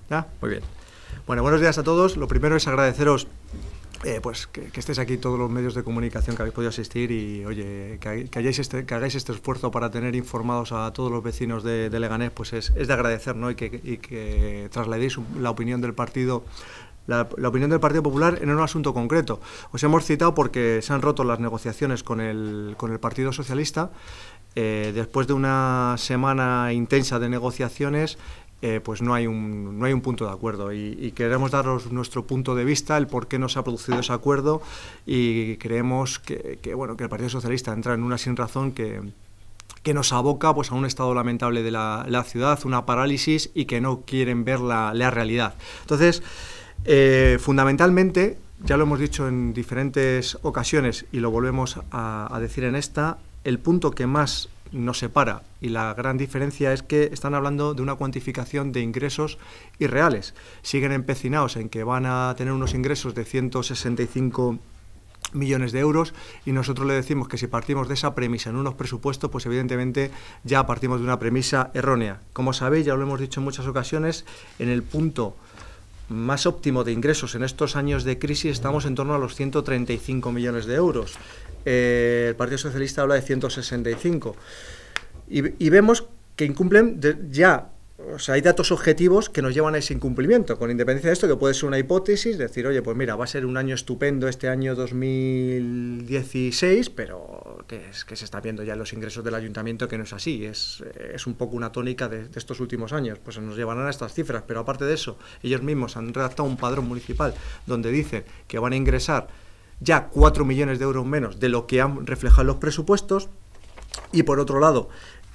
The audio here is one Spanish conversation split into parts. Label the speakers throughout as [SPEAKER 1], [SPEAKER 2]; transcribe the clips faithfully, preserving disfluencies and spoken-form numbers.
[SPEAKER 1] ¿Ya? Muy bien. Bueno, buenos días a todos. Lo primero es agradeceros eh, pues que, que estéis aquí todos los medios de comunicación que habéis podido asistir y, oye, que, que, hayáis este, que hagáis este esfuerzo para tener informados a todos los vecinos de, de Leganés, pues es, es de agradecer, ¿no? Y que, y que trasladéis la opinión del partido La, la opinión del Partido Popular en un asunto concreto. Os hemos citado porque se han roto las negociaciones con el, con el Partido Socialista. Eh, después de una semana intensa de negociaciones, eh, pues no hay un, no hay un punto de acuerdo y, y queremos daros nuestro punto de vista, el por qué no se ha producido ese acuerdo, y creemos que, que, bueno, que el Partido Socialista entra en una sinrazón que... que nos aboca pues, a un estado lamentable de la, la ciudad, una parálisis, y que no quieren ver la, la realidad. Entonces, eh, fundamentalmente, ya lo hemos dicho en diferentes ocasiones y lo volvemos a, a decir en esta, el punto que más nos separa y la gran diferencia es que están hablando de una cuantificación de ingresos irreales. Siguen empecinados en que van a tener unos ingresos de ciento sesenta y cinco millones de euros, y nosotros le decimos que si partimos de esa premisa en unos presupuestos, pues evidentemente ya partimos de una premisa errónea. Como sabéis, ya lo hemos dicho en muchas ocasiones, en el punto más óptimo de ingresos en estos años de crisis estamos en torno a los ciento treinta y cinco millones de euros. Eh, el Partido Socialista habla de ciento sesenta y cinco. Y, y vemos que incumplen de, ya... O sea, hay datos objetivos que nos llevan a ese incumplimiento, con independencia de esto, que puede ser una hipótesis, decir, oye, pues mira, va a ser un año estupendo este año dos mil dieciséis, pero que, es, que se está viendo ya en los ingresos del ayuntamiento que no es así, es, es un poco una tónica de, de estos últimos años, pues nos llevarán a estas cifras, pero aparte de eso, ellos mismos han redactado un padrón municipal donde dicen que van a ingresar ya cuatro millones de euros menos de lo que han reflejado los presupuestos, y por otro lado,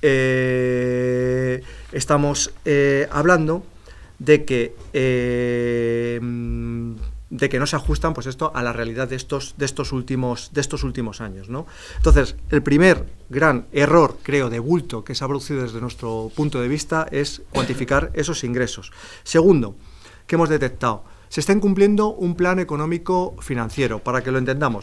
[SPEAKER 1] Eh, estamos eh, hablando de que eh, de que no se ajustan, pues esto, a la realidad de estos de estos últimos de estos últimos años, ¿no? Entonces, el primer gran error, creo, de bulto que se ha producido desde nuestro punto de vista es cuantificar esos ingresos. Segundo, que hemos detectado, se está incumpliendo un plan económico financiero, para que lo entendamos.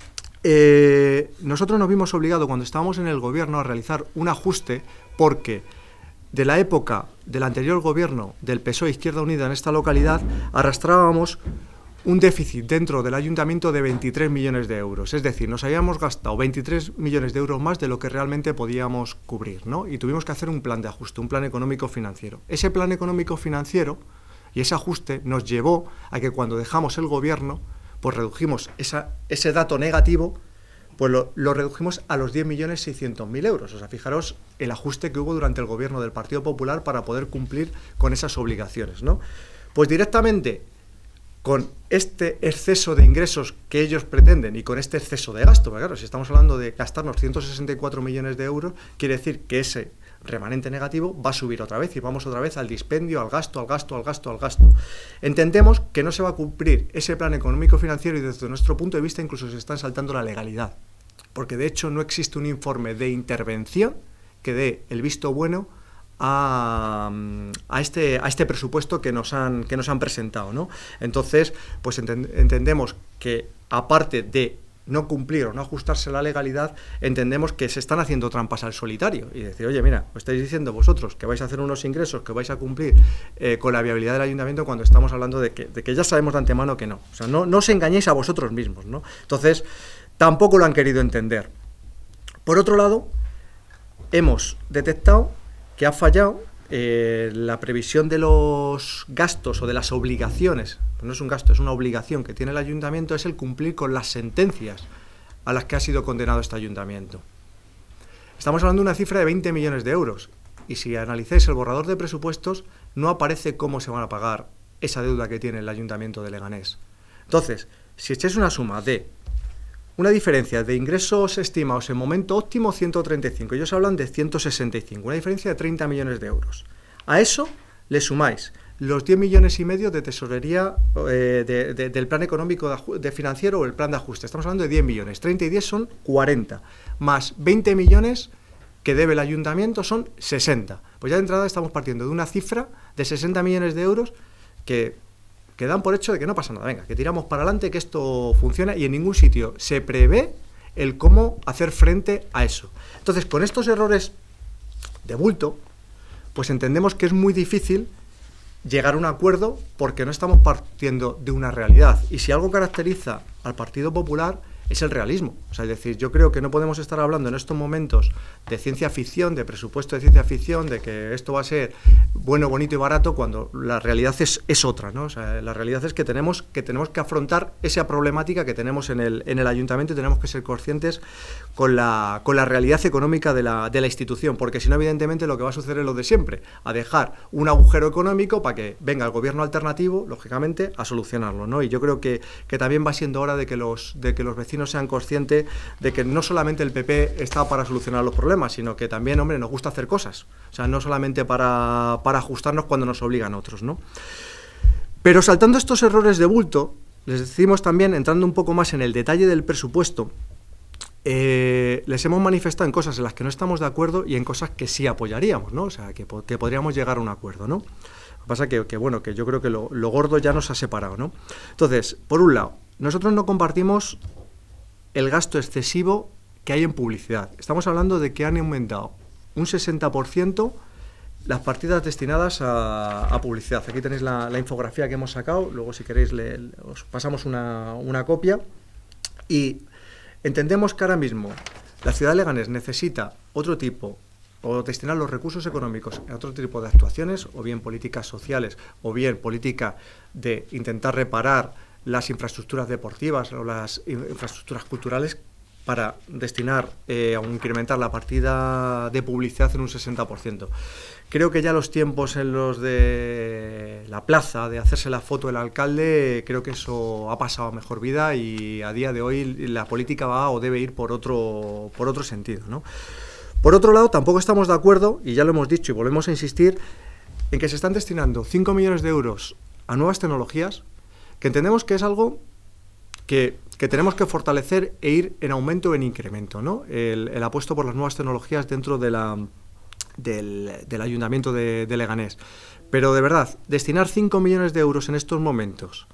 [SPEAKER 1] Eh, nosotros nos vimos obligados cuando estábamos en el gobierno a realizar un ajuste, porque de la época del anterior gobierno del P S O E Izquierda Unida en esta localidad arrastrábamos un déficit dentro del ayuntamiento de veintitrés millones de euros, es decir, nos habíamos gastado veintitrés millones de euros más de lo que realmente podíamos cubrir, ¿no? Y tuvimos que hacer un plan de ajuste, un plan económico financiero. Ese plan económico financiero y ese ajuste nos llevó a que cuando dejamos el gobierno, pues redujimos esa, ese dato negativo, pues lo, lo redujimos a los diez millones seiscientos mil euros. O sea, fijaros el ajuste que hubo durante el gobierno del Partido Popular para poder cumplir con esas obligaciones, ¿no? Pues directamente, con este exceso de ingresos que ellos pretenden y con este exceso de gasto, porque claro, si estamos hablando de gastarnos ciento sesenta y cuatro millones de euros, quiere decir que ese remanente negativo va a subir otra vez y vamos otra vez al dispendio, al gasto, al gasto, al gasto, al gasto. Entendemos que no se va a cumplir ese plan económico financiero y desde nuestro punto de vista incluso se están saltando la legalidad, porque de hecho no existe un informe de intervención que dé el visto bueno a, a, este, a este presupuesto que nos han, que nos han presentado, ¿no? Entonces, pues ent entendemos que aparte de no cumplir o no ajustarse a la legalidad, entendemos que se están haciendo trampas al solitario y decir, oye, mira, os estáis diciendo vosotros que vais a hacer unos ingresos que vais a cumplir eh, con la viabilidad del ayuntamiento, cuando estamos hablando de que, de que ya sabemos de antemano que no. O sea, no, no os engañéis a vosotros mismos, ¿no? Entonces, tampoco lo han querido entender. Por otro lado, hemos detectado que ha fallado eh, la previsión de los gastos o de las obligaciones. No es un gasto, es una obligación que tiene el ayuntamiento, es el cumplir con las sentencias a las que ha sido condenado este ayuntamiento. Estamos hablando de una cifra de veinte millones de euros y si analizáis el borrador de presupuestos no aparece cómo se van a pagar esa deuda que tiene el ayuntamiento de Leganés. Entonces, si echáis una suma de una diferencia de ingresos estimados en momento óptimo ciento treinta y cinco, ellos hablan de ciento sesenta y cinco, una diferencia de treinta millones de euros. A eso le sumáis los diez millones y medio de tesorería eh, de, de, del plan económico de, de financiero o el plan de ajuste. Estamos hablando de diez millones, treinta y diez son cuarenta, más veinte millones que debe el ayuntamiento son sesenta. Pues ya de entrada estamos partiendo de una cifra de sesenta millones de euros que, que dan por hecho de que no pasa nada. Venga, que tiramos para adelante, que esto funciona, y en ningún sitio se prevé el cómo hacer frente a eso. Entonces, con estos errores de bulto, pues entendemos que es muy difícil llegar a un acuerdo porque no estamos partiendo de una realidad. Y si algo caracteriza al Partido Popular es el realismo. O sea, es decir, yo creo que no podemos estar hablando en estos momentos de ciencia ficción, de presupuesto de ciencia ficción, de que esto va a ser bueno, bonito y barato, cuando la realidad es, es otra, ¿no? O sea, la realidad es que tenemos que, tenemos que afrontar esa problemática que tenemos en el, en el ayuntamiento y tenemos que ser conscientes con la, con la realidad económica de la, de la institución, porque si no, evidentemente, lo que va a suceder es lo de siempre, a dejar un agujero económico para que venga el gobierno alternativo, lógicamente, a solucionarlo, ¿no? Y yo creo que, que también va siendo hora de que los, de que los vecinos sean conscientes de que no solamente el P P está para solucionar los problemas, sino que también, hombre, nos gusta hacer cosas. O sea, no solamente para, para ajustarnos cuando nos obligan otros, ¿no? Pero saltando estos errores de bulto, les decimos también, entrando un poco más en el detalle del presupuesto, eh, les hemos manifestado en cosas en las que no estamos de acuerdo y en cosas que sí apoyaríamos, ¿no? O sea, que, que podríamos llegar a un acuerdo, ¿no? Lo que pasa que, que bueno, que yo creo que lo, lo gordo ya nos ha separado, ¿no? Entonces, por un lado, nosotros no compartimos el gasto excesivo que hay en publicidad. Estamos hablando de que han aumentado un sesenta por ciento las partidas destinadas a, a publicidad. Aquí tenéis la, la infografía que hemos sacado, luego si queréis le, le, os pasamos una, una copia. Y entendemos que ahora mismo la ciudad de Leganés necesita otro tipo, o destinar los recursos económicos a otro tipo de actuaciones, o bien políticas sociales, o bien política de intentar reparar las infraestructuras deportivas o las infraestructuras culturales, para destinar eh, o incrementar la partida de publicidad en un sesenta por ciento. Creo que ya los tiempos en los de la plaza, de hacerse la foto del alcalde, creo que eso ha pasado a mejor vida y a día de hoy la política va o debe ir por otro, por otro sentido, ¿no? Por otro lado, tampoco estamos de acuerdo, y ya lo hemos dicho y volvemos a insistir, en que se están destinando cinco millones de euros a nuevas tecnologías, que entendemos que es algo que, que tenemos que fortalecer e ir en aumento o en incremento, ¿no? El, el apuesto por las nuevas tecnologías dentro de la, del, del Ayuntamiento de, de Leganés. Pero de verdad, destinar cinco millones de euros en estos momentos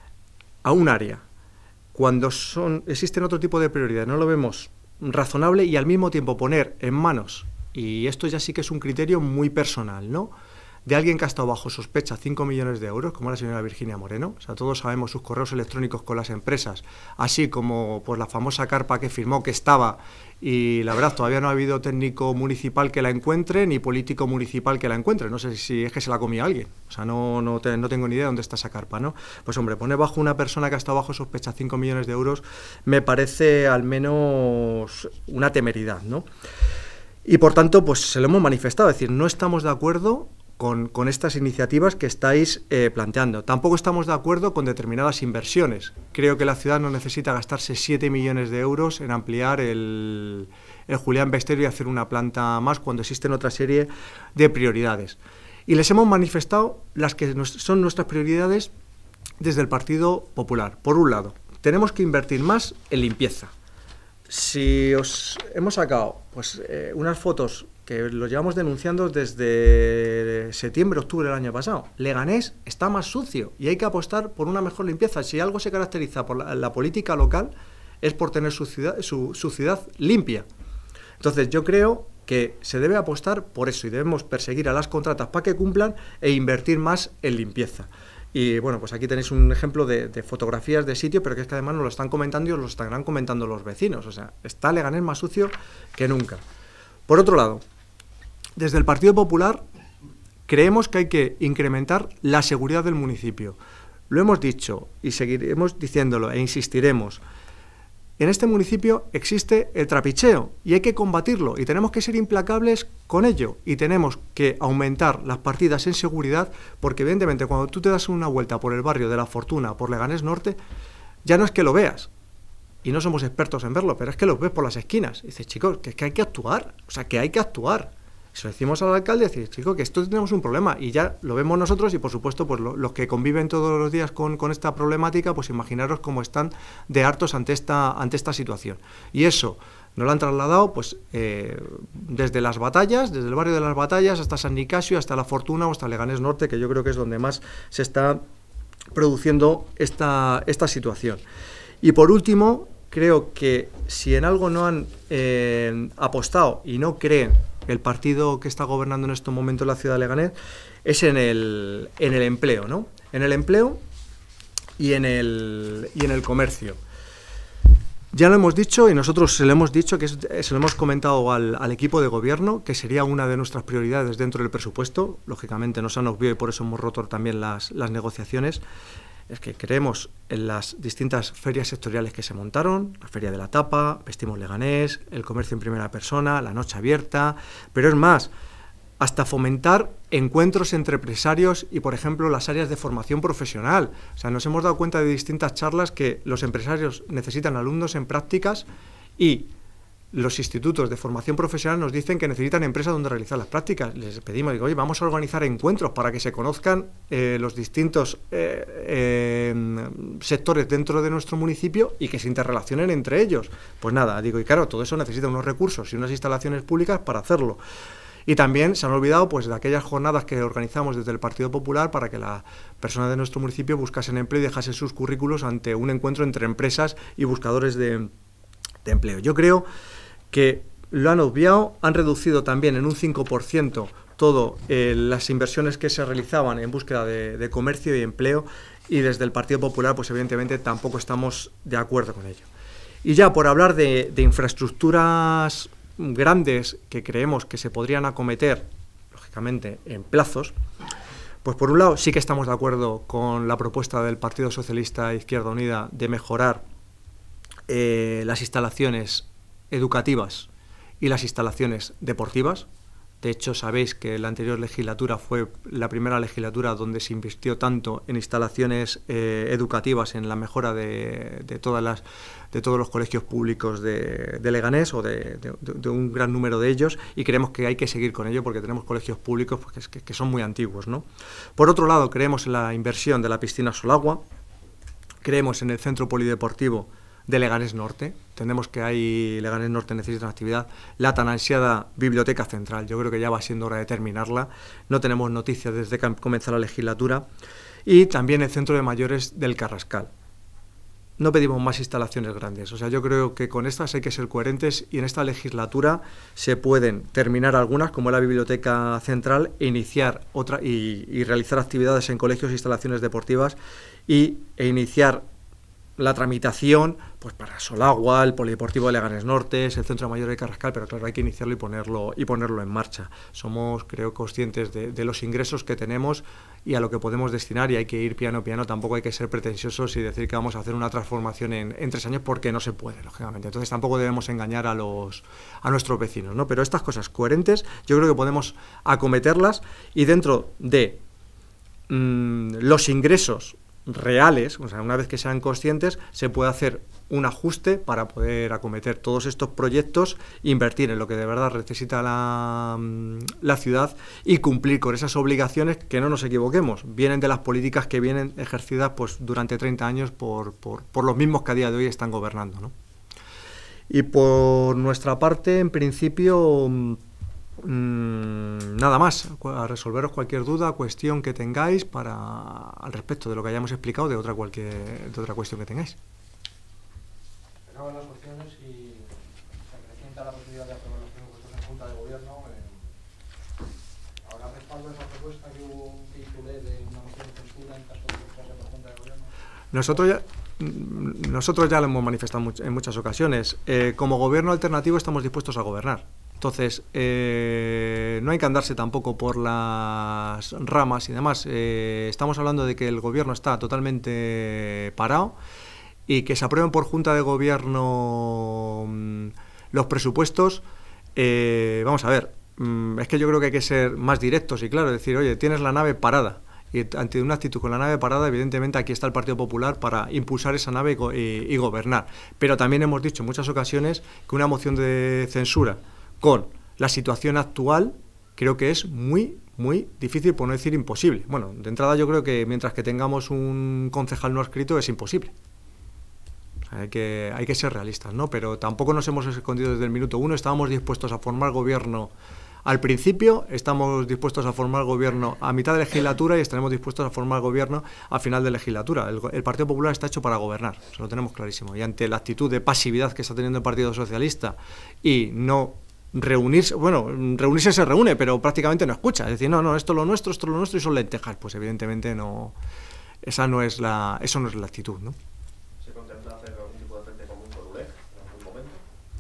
[SPEAKER 1] a un área, cuando son, existen otro tipo de prioridades, no lo vemos razonable, y al mismo tiempo poner en manos, y esto ya sí que es un criterio muy personal, ¿no?, de alguien que ha estado bajo sospecha cinco millones de euros, como la señora Virginia Moreno. O sea, todos sabemos sus correos electrónicos con las empresas, así como pues la famosa carpa que firmó que estaba, y la verdad todavía no ha habido técnico municipal que la encuentre, ni político municipal que la encuentre. No sé si es que se la comía alguien. O sea, no, no, te, no tengo ni idea de dónde está esa carpa, ¿no? Pues hombre, poner bajo una persona que ha estado bajo sospecha cinco millones de euros me parece al menos una temeridad, ¿no? Y por tanto, pues se lo hemos manifestado, es decir, no estamos de acuerdo Con, con estas iniciativas que estáis eh, planteando. Tampoco estamos de acuerdo con determinadas inversiones. Creo que la ciudad no necesita gastarse siete millones de euros en ampliar el, el Julián Besteiro y hacer una planta más, cuando existen otra serie de prioridades. Y les hemos manifestado las que nos, son nuestras prioridades desde el Partido Popular. Por un lado, tenemos que invertir más en limpieza. Si os hemos sacado pues, eh, unas fotos que lo llevamos denunciando desde septiembre, octubre del año pasado. Leganés está más sucio y hay que apostar por una mejor limpieza. Si algo se caracteriza por la, la política local, es por tener su ciudad, su, su ciudad limpia. Entonces yo creo que se debe apostar por eso y debemos perseguir a las contratas para que cumplan e invertir más en limpieza. Y bueno, pues aquí tenéis un ejemplo de, de fotografías de sitio, pero que es que además nos lo están comentando y os lo estarán comentando los vecinos. O sea, está Leganés más sucio que nunca. Por otro lado, desde el Partido Popular creemos que hay que incrementar la seguridad del municipio. Lo hemos dicho y seguiremos diciéndolo e insistiremos. En este municipio existe el trapicheo y hay que combatirlo y tenemos que ser implacables con ello y tenemos que aumentar las partidas en seguridad, porque evidentemente cuando tú te das una vuelta por el barrio de La Fortuna, por Leganés Norte, ya no es que lo veas, y no somos expertos en verlo, pero es que lo ves por las esquinas. Y dices, chicos, que es que hay que actuar, o sea, que hay que actuar. Se lo decimos al alcalde, decir, chicos, que esto tenemos un problema, y ya lo vemos nosotros, y por supuesto, pues lo, los que conviven todos los días con, con esta problemática, pues imaginaros cómo están de hartos ante esta, ante esta situación. Y eso nos lo han trasladado pues eh, desde las batallas, desde el barrio de las Batallas hasta San Nicasio, hasta La Fortuna o hasta Leganés Norte, que yo creo que es donde más se está produciendo esta, esta situación. Y por último, creo que si en algo no han eh, apostado y no creen el partido que está gobernando en estos momentos la ciudad de Leganés, es en el, en el empleo, ¿no? En el empleo y en el, y en el comercio. Ya lo hemos dicho y nosotros se lo hemos dicho, que es, se lo hemos comentado al, al equipo de gobierno, que sería una de nuestras prioridades dentro del presupuesto. Lógicamente no se han obviado y por eso hemos roto también las, las negociaciones. Es que creemos en las distintas ferias sectoriales que se montaron, la Feria de la Tapa, Vestimos Leganés, el comercio en primera persona, la noche abierta, pero es más, hasta fomentar encuentros entre empresarios y, por ejemplo, las áreas de formación profesional. O sea, nos hemos dado cuenta de distintas charlas que los empresarios necesitan alumnos en prácticas y los institutos de formación profesional nos dicen que necesitan empresas donde realizar las prácticas. Les pedimos, digo, oye, vamos a organizar encuentros para que se conozcan eh, los distintos eh, eh, sectores dentro de nuestro municipio y que se interrelacionen entre ellos. Pues nada, digo, y claro, todo eso necesita unos recursos y unas instalaciones públicas para hacerlo. Y también se han olvidado pues de aquellas jornadas que organizamos desde el Partido Popular para que las personas de nuestro municipio buscasen empleo y dejasen sus currículos ante un encuentro entre empresas y buscadores de, de empleo. Yo creo que lo han obviado, han reducido también en un cinco por ciento todas eh, las inversiones que se realizaban en búsqueda de, de comercio y empleo, y desde el Partido Popular pues evidentemente tampoco estamos de acuerdo con ello. Y ya por hablar de, de infraestructuras grandes que creemos que se podrían acometer, lógicamente, en plazos, pues por un lado sí que estamos de acuerdo con la propuesta del Partido Socialista Izquierda Unida de mejorar eh, las instalaciones educativas y las instalaciones deportivas. De hecho, sabéis que la anterior legislatura fue la primera legislatura donde se invirtió tanto en instalaciones eh, educativas, en la mejora de, de, todas las, de todos los colegios públicos de, de Leganés, o de, de, de un gran número de ellos, y creemos que hay que seguir con ello porque tenemos colegios públicos pues, que, que son muy antiguos, ¿no? Por otro lado, creemos en la inversión de la piscina Solagua, creemos en el centro polideportivo de Leganés Norte. Entendemos que hay Leganés Norte necesita una actividad, la tan ansiada biblioteca central. Yo creo que ya va siendo hora de terminarla. No tenemos noticias desde que comenzó la legislatura. Y también el centro de mayores del Carrascal. No pedimos más instalaciones grandes. O sea, yo creo que con estas hay que ser coherentes y en esta legislatura se pueden terminar algunas, como la biblioteca central, e iniciar otra y, y realizar actividades en colegios e instalaciones deportivas y, e iniciar la tramitación pues para Solagua, el Polideportivo de Leganés Norte, el Centro Mayor de Carrascal, pero claro, hay que iniciarlo y ponerlo y ponerlo en marcha. Somos, creo, conscientes de, de los ingresos que tenemos y a lo que podemos destinar, y hay que ir piano a piano. Tampoco hay que ser pretenciosos y decir que vamos a hacer una transformación en, en tres años, porque no se puede, lógicamente. Entonces tampoco debemos engañar a los a nuestros vecinos, ¿no? Pero estas cosas coherentes yo creo que podemos acometerlas, y dentro de mmm, los ingresos reales, o sea, una vez que sean conscientes, se puede hacer un ajuste para poder acometer todos estos proyectos, invertir en lo que de verdad necesita la, la ciudad y cumplir con esas obligaciones que, no nos equivoquemos, vienen de las políticas que vienen ejercidas pues durante treinta años por, por, por los mismos que a día de hoy están gobernando, ¿no? Y por nuestra parte, en principio, Mm, nada más, a resolveros cualquier duda, cuestión que tengáis para al respecto de lo que hayamos explicado, de otra cualquier de otra cuestión que tengáis.
[SPEAKER 2] Acaban las cuestiones y se presenta la posibilidad de aprobar los presupuestos en Junta de Gobierno. Eh, ¿Habrá respaldo a esa propuesta que hubo un titulé de una moción de censura en caso de que pase por Junta de Gobierno?
[SPEAKER 1] Nosotros ya nosotros ya lo hemos manifestado en muchas ocasiones. Eh, como gobierno alternativo estamos dispuestos a gobernar. Entonces, eh, no hay que andarse tampoco por las ramas y demás. Eh, estamos hablando de que el gobierno está totalmente parado y que se aprueben por Junta de Gobierno mmm, los presupuestos. Eh, vamos a ver, mmm, es que yo creo que hay que ser más directos y claro, decir, oye, tienes la nave parada. Y ante una actitud con la nave parada, evidentemente aquí está el Partido Popular para impulsar esa nave y, go y, y gobernar. Pero también hemos dicho en muchas ocasiones que una moción de censura con la situación actual creo que es muy, muy difícil, por no decir imposible. Bueno, de entrada yo creo que mientras que tengamos un concejal no adscrito es imposible. Hay que, hay que ser realistas, ¿no? Pero tampoco nos hemos escondido desde el minuto uno. Estábamos dispuestos a formar gobierno al principio, estamos dispuestos a formar gobierno a mitad de legislatura y estaremos dispuestos a formar gobierno a final de legislatura. El, el Partido Popular está hecho para gobernar, eso lo tenemos clarísimo. Y ante la actitud de pasividad que está teniendo el Partido Socialista y no reunirse, bueno, reunirse se reúne, pero prácticamente no escucha. Es decir, no, no, esto es lo nuestro, esto es lo nuestro y son lentejas. Pues evidentemente no, esa no es la, eso no es la actitud, ¿no?
[SPEAKER 3] ¿Se contempla hacer algún tipo de frente común con U L E C en algún momento?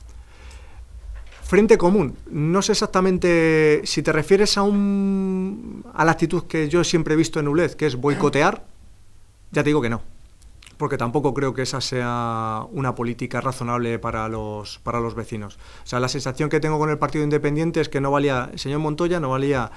[SPEAKER 1] Frente común, no sé exactamente si te refieres a un a la actitud que yo siempre he visto en U L E C, que es boicotear, ya te digo que no. Porque tampoco creo que esa sea una política razonable para los, para los vecinos. O sea, la sensación que tengo con el Partido Independiente es que no valía el señor Montoya, no valía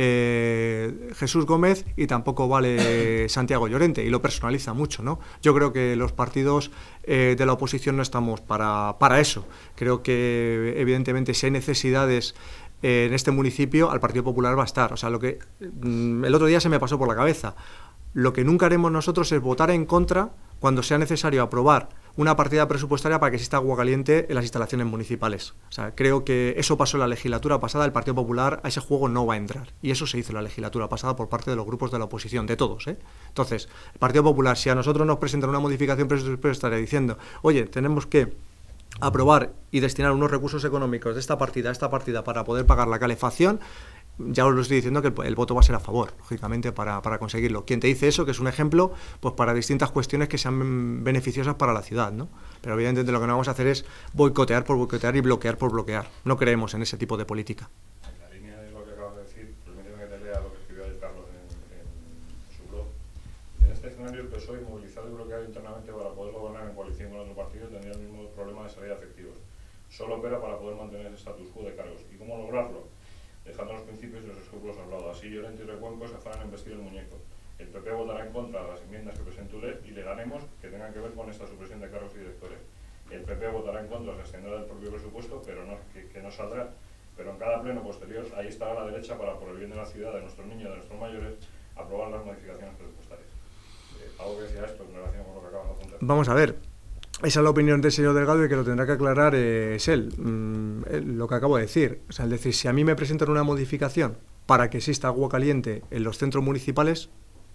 [SPEAKER 1] eh, Jesús Gómez y tampoco vale Santiago Llorente, y lo personaliza mucho, ¿no? Yo creo que los partidos eh, de la oposición no estamos para, para eso. Creo que, evidentemente, si hay necesidades eh, en este municipio, al Partido Popular va a estar. O sea, lo que mm, el otro día se me pasó por la cabeza. Lo que nunca haremos nosotros es votar en contra cuando sea necesario aprobar una partida presupuestaria para que exista agua caliente en las instalaciones municipales. O sea, creo que eso pasó en la legislatura pasada, el Partido Popular a ese juego no va a entrar. Y eso se hizo en la legislatura pasada por parte de los grupos de la oposición, de todos, ¿eh? Entonces, el Partido Popular, si a nosotros nos presentan una modificación presupuestaria diciendo, oye, tenemos que aprobar y destinar unos recursos económicos de esta partida a esta partida para poder pagar la calefacción, ya os lo estoy diciendo que el, el voto va a ser a favor, lógicamente, para, para conseguirlo. Quien te dice eso, que es un ejemplo, pues para distintas cuestiones que sean beneficiosas para la ciudad, ¿no? Pero evidentemente lo que no vamos a hacer es boicotear por boicotear y bloquear por bloquear. No creemos en ese tipo de política.
[SPEAKER 4] En la línea de lo que acabas de decir, permíteme que te lea lo que escribió ayer Carlos en, en su blog. En este escenario, el P S O E, movilizado y bloqueado internamente para poder gobernar en coalición con otro partido, tendría el mismo problema de salida efectivos. Solo opera para poder mantener el status quo de cargos. ¿Y cómo lograrlo? Dejando los principios y los escrúpulos a un lado. Así Llorente y Recuenco se afanan en vestir el muñeco. El P P votará en contra de las enmiendas que presentó U L E C y le daremos que tengan que ver con esta supresión de cargos y directores. El P P votará en contra, se extenderá del propio presupuesto, pero no, que, que no saldrá. Pero en cada pleno posterior, ahí estará la derecha para, por el bien de la ciudad, de nuestros niños, de nuestros mayores, aprobar las modificaciones presupuestarias. Eh, ¿Algo que decía esto en relación con lo que acabas de apuntar?
[SPEAKER 1] Vamos a ver. Esa es la opinión del señor Delgado y que lo tendrá que aclarar eh, es él, mm, él, lo que acabo de decir. O sea, es decir, si a mí me presentan una modificación para que exista agua caliente en los centros municipales,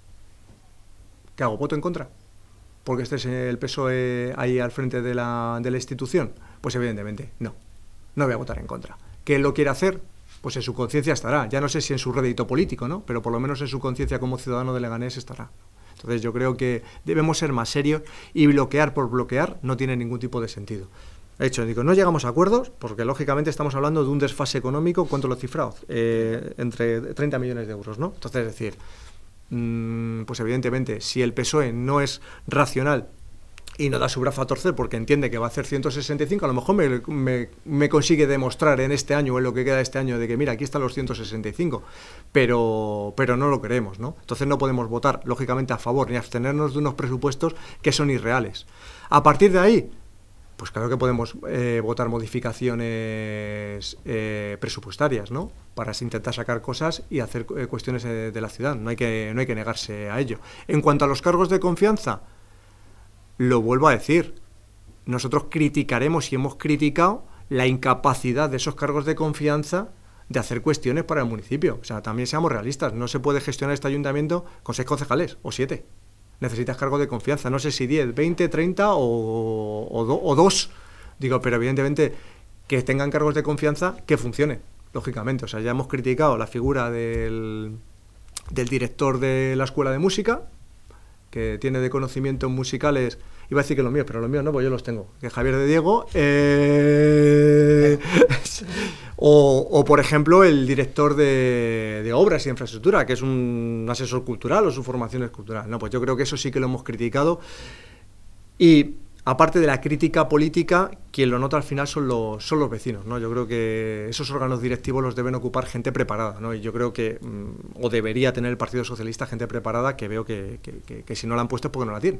[SPEAKER 1] ¿qué hago? ¿Voto en contra? Porque este es el P S O E ahí al frente de la, de la institución. Pues evidentemente, no. No voy a votar en contra. ¿Que él lo quiere hacer? Pues en su conciencia estará. Ya no sé si en su rédito político, ¿no? Pero por lo menos en su conciencia como ciudadano de Leganés estará. Entonces yo creo que debemos ser más serios y bloquear por bloquear no tiene ningún tipo de sentido. De hecho, digo, no llegamos a acuerdos porque lógicamente estamos hablando de un desfase económico, ¿cuánto lo he cifrado? Eh, entre treinta millones de euros, ¿no? Entonces, es decir, mmm, pues evidentemente, si el P S O E no es racional y no da su brazo a torcer porque entiende que va a hacer ciento sesenta y cinco, a lo mejor me, me, me consigue demostrar en este año o en lo que queda de este año de que mira, aquí están los ciento sesenta y cinco, pero, pero no lo queremos, ¿no? Entonces no podemos votar, lógicamente, a favor ni abstenernos de unos presupuestos que son irreales. A partir de ahí, pues claro que podemos eh, votar modificaciones eh, presupuestarias, ¿no? Para intentar sacar cosas y hacer eh, cuestiones eh, de la ciudad, no hay que, no hay que negarse a ello. En cuanto a los cargos de confianza, lo vuelvo a decir, nosotros criticaremos y hemos criticado la incapacidad de esos cargos de confianza de hacer cuestiones para el municipio. O sea, también seamos realistas, no se puede gestionar este ayuntamiento con seis concejales o siete. Necesitas cargos de confianza, no sé si diez, veinte, treinta o, o, do, o dos. Digo, pero evidentemente que tengan cargos de confianza que funcionen, lógicamente. O sea, ya hemos criticado la figura del, del director de la Escuela de Música, que tiene de conocimientos musicales, iba a decir que los míos, pero los míos no, pues yo los tengo, que es Javier de Diego, eh, o, o por ejemplo el director de, de obras y infraestructura, que es un asesor cultural o su formación es cultural. No, pues yo creo que eso sí que lo hemos criticado y aparte de la crítica política, quien lo nota al final son los, son los vecinos, ¿no? Yo creo que esos órganos directivos los deben ocupar gente preparada, ¿no? Y yo creo que, mmm, o debería tener el Partido Socialista gente preparada, que veo que, que, que, que si no la han puesto es porque no la tienen.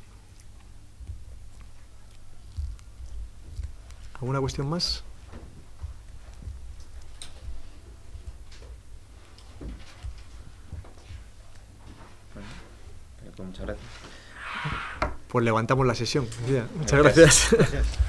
[SPEAKER 1] ¿Alguna cuestión más?
[SPEAKER 3] Bueno, pues muchas gracias.
[SPEAKER 1] Pues levantamos la sesión. Muchas
[SPEAKER 3] gracias.
[SPEAKER 1] gracias.